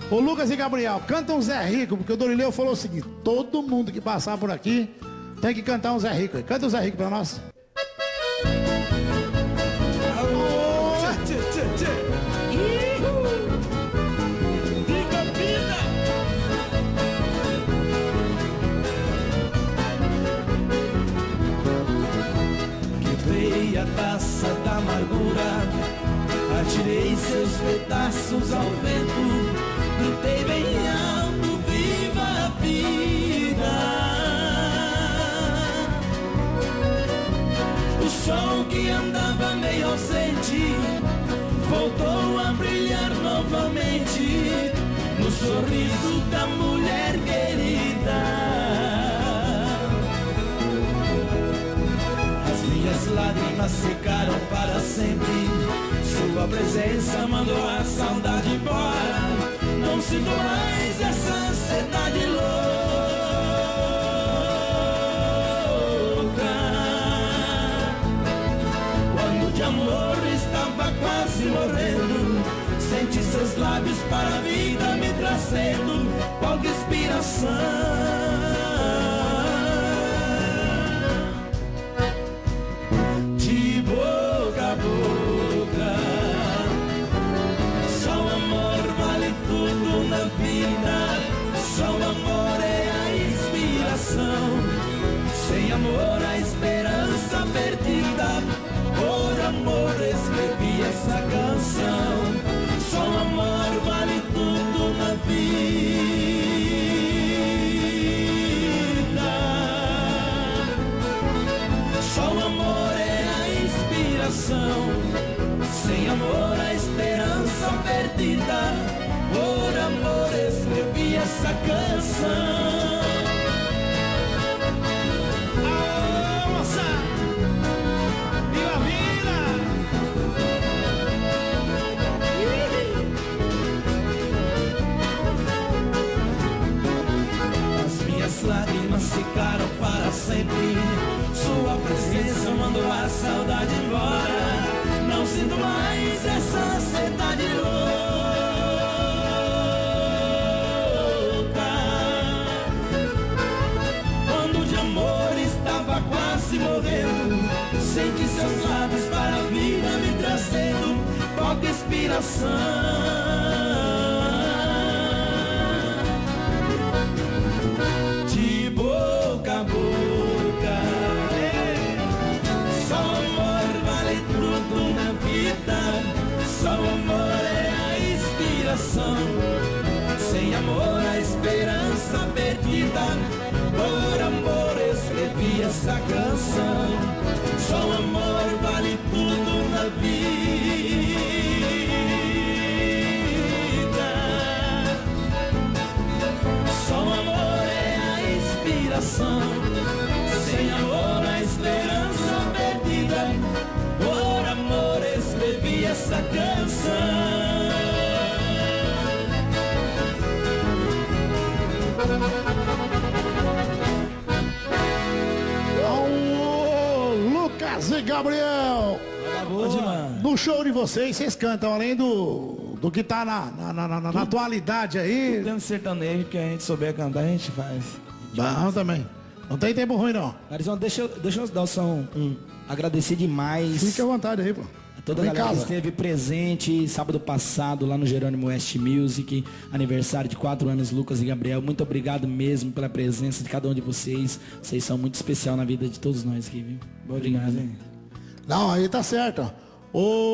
Ô Lucas e Gabriel, canta um Zé Rico, porque o Dorileu falou o seguinte: todo mundo que passar por aqui tem que cantar um Zé Rico. Canta um Zé Rico pra nós. Quebrei a taça da amargura, atirei seus pedaços ao vento, gritei bem alto, viva a vida. O sol que andava meio ausente voltou a brilhar novamente no sorriso da mulher querida. As minhas lágrimas secaram para sempre, sua presença mandou a saudade embora. Não sinto mais essa ansiedade louca. Quando de amor estava quase morrendo, senti seus lábios para a vida me trazendo qualquer inspiração. De boca a boca, só o amor vale tudo na vida. Só o amor é a inspiração. Sem amor a esperança perdida. Por amor escrevi essa canção. Só o amor vale tudo na vida. Só o amor é a inspiração. Sem amor a esperança perdida. Por amor escrevi essa canção. Alô, moça! Viva a vida! As minhas lágrimas ficaram para sempre. Sua presença mandou a saudade embora. Não sinto mais essa ansiedade louca. Quando de amor estava quase morrendo, senti seus lábios para a vida me trazendo qualquer inspiração. De boca a boca, só o amor vale tudo na vida. Só o amor é a inspiração. Sem amor a esperança perdida. Por amor escrevi essa canção. Só o amor vale tudo na vida. Só o amor é a inspiração. Sem amor a esperança perdida. Por amor escrevi essa canção. Ô Lucas e Gabriel, no show de vocês cantam além do que tá na atualidade aí? Dentro sertanejo que a gente souber cantar, a gente faz. Bom também. Não tem tempo ruim, não. Garizão, deixa eu dar só agradecer demais Fique à vontade aí, pô. a toda a galera que esteve presente sábado passado lá no Jerônimo West Music, aniversário de 4 anos, Lucas e Gabriel. Muito obrigado mesmo pela presença de cada um de vocês. Vocês são muito especial na vida de todos nós aqui, viu? Obrigado. Não, aí tá certo, ó.